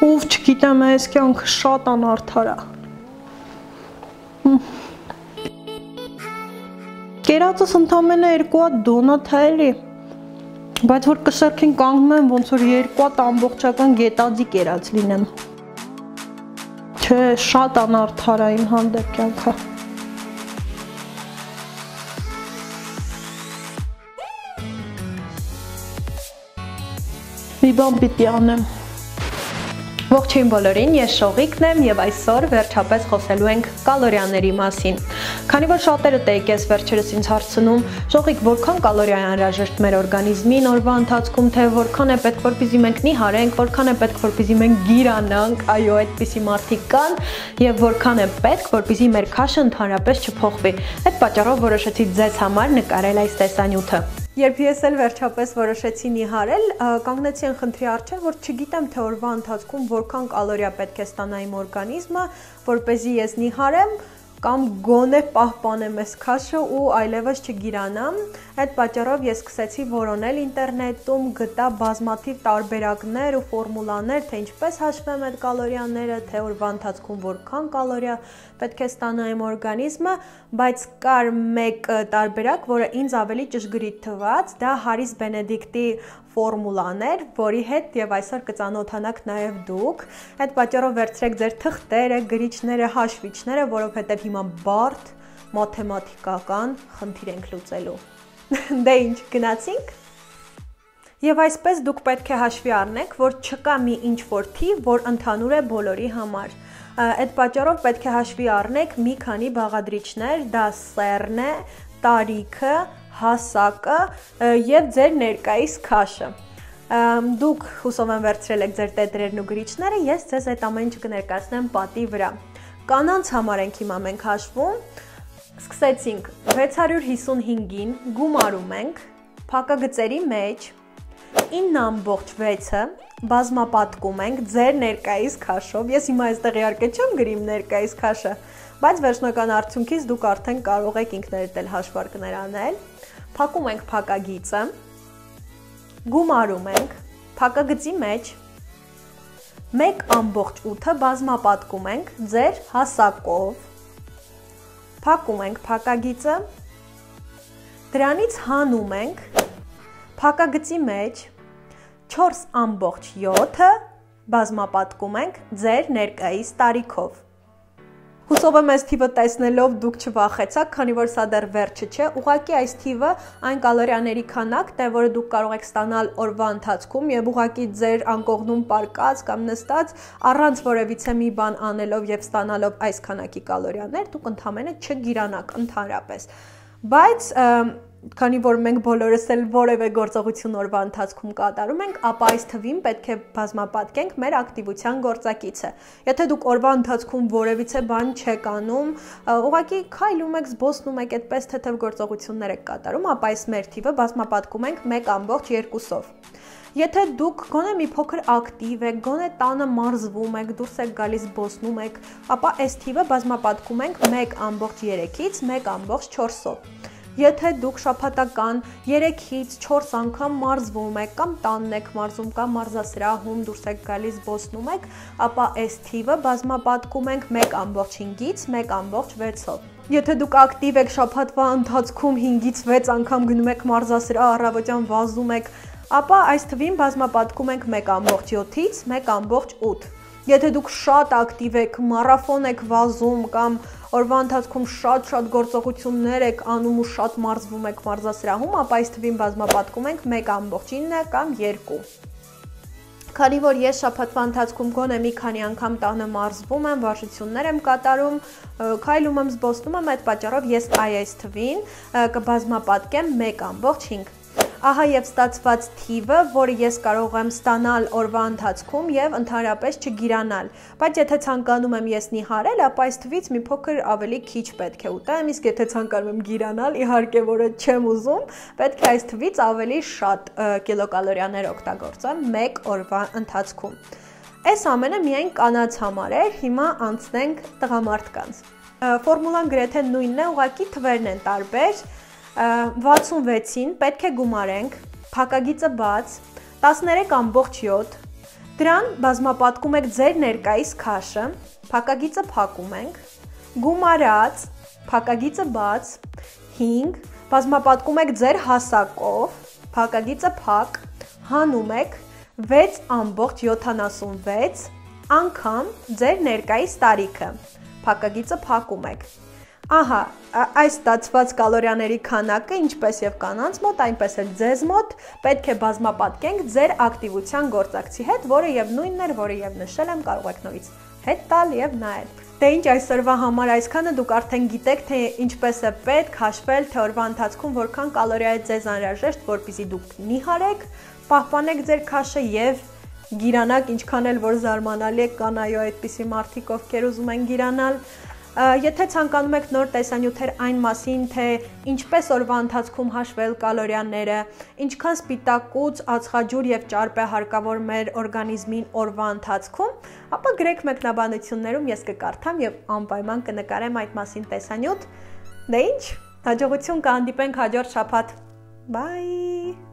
Ով չգիտեմ, այս կյանքը շատ անարդար է։ Կերածս ընդամենը 2 հատ դոնատ է էլի, բայց որ կշերքին կանգնում եմ, ոնց որ 2 հատ ամբողջական գետաձի կերած լինեմ։ Չէ, շատ անարդար է իմ հանդեպ կյանքը։ Մի բան պիտի անեմ։ Ողջույն բոլորին, ես Շողիկն եմ եւ այսօր վերջապես խոսելու ենք կալորիաների մասին։ Քանի որ շատերը տեյքես վերջերս ինձ հարցնում, Շողիկ, որքան կալորիա է անհրաժեշտ մեր օրգանիզմին օրվա ընթացքում, թե որքան է պետք որպեսզի մենք նիհարենք, որքան է պետք որպեսզի մենք գիրանանք, այո, այդպիսի մարդիկ կան, եւ որքան է պետք որպեսզի մեր քաշը ընդհանրապես չփոխվի։ Այդ պատճառով որոշեցի ձեզ համար նկարել այս տեսանյութը։ Երբ ես էլ վերջապես որոշեցի նիհարել, կանգնեցի այն խնդրի առջև, որ չգիտեմ թե օրվա ընթացքում որքան կալորիա պետք է ստանա իմ օրգանիզմը, որպեսզի ես նիհարեմ կամ գոնե պահպանեմ այս քաշը ու այլևս չգիրանամ։ Այդ պատճառով ես սկսեցի որոնել ինտերնետում, գտա բազմաթիվ տարբերակներ ու ֆորմուլաներ, թե ինչպես հաշվեմ այդ կալորիաները, թե օրվա ընթացքում որքան կալորիա պետք է ստանա իմ օրգանիզմը, բայց կար մեկ տարբերակ, որը ինձ ավելի ճշգրիտ թվաց, դա Հարիս Բենեդիկտի ֆորմուլան էր, որի հետ եւ այսօր կծանոթանաք նաեւ դուք։ Այդ պատճառով վերցրեք ձեր թղթերը, գրիչները, հաշվիչները, որովհետեւ հիմա բարդ մաթեմատիկական խնդիր ենք լուծելու։ Դե ինչ, գնացինք։ Եվ այսպես դուք պետք է հաշվի առնեք, որ չկա մի ինչ-որ թիվ, որ ընդհանուր է բոլորի համար։ Այդ պատճառով պետք է հաշվի առնեք մի քանի բաղադրիչներ, դա սեռն է, տարիքը, հասակը եւ ձեր ներկայիս քաշը։ Դուք հուսով եմ վերցրել եք ձեր տետրերն ու գրիչները, ես ձեզ այդ ամեն ինչը կներկայացնեմ պատի վրա։ Կանանց համար ենք հիմա մենք հաշվում։ Սկսեցինք 655-ին գումարում ենք փակագծերի մեջ 9.6-ը բազմապատկում ենք ձեր ներկայիս քաշով։ Ես հիմա այստեղ իհարկե չեմ գրիմ ներկայիս քաշը, բայց վերջնական արդյունքից դուք արդեն կարող եք ինքներդ էլ հաշվարկներ անել։ Փակում ենք փակագիծը, գումարում ենք փակագծի մեջ 1.8-ը բազմապատկում ենք ձեր հասակով, փակում ենք փակագիծը, դրանից հանում ենք փակագծի մեջ 4.7-ը բազմապատկում ենք ձեր ներկայիս տարիքով։ Հուսով եմ այս թիվը տեսնելով դուք չվախեցաք, քանի որ սա դեռ վերջը չէ, ուղղակի այս թիվը այն կալորիաների քանակն է, որը դուք կարող եք ստանալ օրվա ընթացքում եւ ուղղակի ձեր անկողնում պարկած կամ նստած առանց որևիցե մի բան անելով եւ ստանալով այս քանակի կալորիաներ, դուք ընդհանրապես չգիրանաք ընդհանրապես։ Բայց քանի որ մենք բոլորս էլ որևէ գործողություն օրվա ընթացքում կատարում ենք, ապա այս թվին պետք է բազմապատկենք մեր ակտիվության գործակիցը։ Եթե դուք օրվա ընթացքում որևիցե բան չեք անում, ուղղակի քայլում եք, զբոսնում եք, այդպես թեթև գործողություններ եք կատարում, ապա այս մեր թիվը բազմապատկում ենք 1.2-ով։ Եթե դուք գոնե մի փոքր ակտիվ եք, գոնե տանը մարզվում եք, դուրս եք գալիս, զբոսնում եք, ապա այս թիվը բազմապատկում ենք 1.3-ից 1.4-ով։ Եթե դուք շաբաթական 3-ից 4 անգամ մարզվում եք կամ տանն եք մարզում կամ մարզասրահում դուրս եք գալիս զբոսնում եք, ապա այս թիվը բազմապատկում ենք 1.5-ից 1.6-ով։ Եթե դուք ակտիվ եք շաբաթվա ընթացքում 5-ից 6 անգամ գնում եք մարզասրահ, առավոտյան վազում եք, ապա այս թվին բազմապատկում ենք 1.7-ից 1.8։ Եթե դուք շատ ակտիվ եք, մարաֆոն եք վազում կամ օրվա ընթացքում շատ գործողություններ եք անում ու շատ մարզվում եք մարզասրահում, ապա այս թվին բազմապատկում ենք 1.9 կամ 2։ Քանի որ ես շաբաթվա ընթացքում գոնե մի քանի անգամ տանը մարզվում եմ, վարժություններ եմ կատարում, քայլում եմ, զբոսնում եմ, այդ պատճառով ես այս թվին կբազմապատկեմ 1.5։ Ահա եւ ստացված թիվը, որը ես կարող եմ ստանալ օրվա ընթացքում եւ ընդհանրապես չգիրանալ։ Բայց եթե ցանկանում եմ ես նիհարել, ապա այս թվից մի փոքր ավելի քիչ պետք է ուտեմ, իսկ եթե ցանկանում եմ գիրանալ, իհարկե որը չեմ ուզում, պետք է այս թվից ավելի շատ կիլոկալորիաներ օգտագործեմ մեկ օրվա ընթացքում։ Այս ամենը միայն կանանց համար էր, հիմա անցնենք տղամարդկանց։ Ֆորմուլան գրեթե նույնն է, ուղղակի թվերն են տարբեր։ 66-ին պետք է գումարենք փակագիծը բաց 13.7 Դրան բազմապատկում եք ձեր ներկայիս քաշը, փակագիծը փակում ենք, գումարած, փակագիծը բաց, 5, բազմապատկում եք ձեր հասակով, փակագիծը փակ, հանում եք 6.76 անգամ ձեր ներկայիս տարիքը, փակագիծը փակում եք։ Ահա, այս ստացված կալորիաների քանակը, ինչպես եւ կանանց մոտ, այնպես էլ ձեզ մոտ, պետք է բազմապատկենք ձեր ակտիվության գործակցի հետ, որը եւ նույնն էր, որը եւ նշել եմ, կարող եք նորից հետ տալ եւ նայել։ Դե ինչ այսօրվա համար այսքանը, դուք արդեն գիտեք, թե ինչպես է պետք հաշվել, թե օրվա ընթացքում որքան կալորիա է ձեզ անհրաժեշտ, որպեսզի դուք նիհարեք, պահպանեք ձեր քաշը եւ գիրանաք, ինչքան էլ որ զարմանալի է, կան այո այդպիսի մարդիկ, ովքեր ուզում են գիրանալ։ Եթե ցանկանում եք նոր տեսանյութեր այն մասին, թե ինչպես օրվա ընթացքում հաշվել կալորիաները, ինչքան սպիտակուց, ածխաջուր եւ ճարպ է հարկավոր մեր օրգանիզմին օրվա ընթացքում, ապա գրեք մեկնաբանություններում, ես կկարդամ եւ անպայման կնկարեմ այդ մասին տեսանյութ։ Դե ինչ, հաջողություն կհանդիպենք հաջորդ շաբաթ։ Bye.